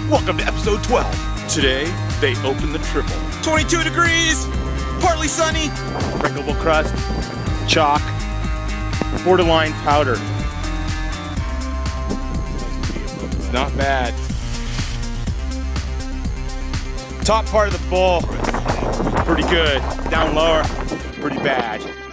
Welcome to episode 12. Today, they open the triple. 22 degrees, partly sunny. Sprinklable crust, chalk, borderline powder. It's not bad. Top part of the bowl, pretty good. Down lower, pretty bad.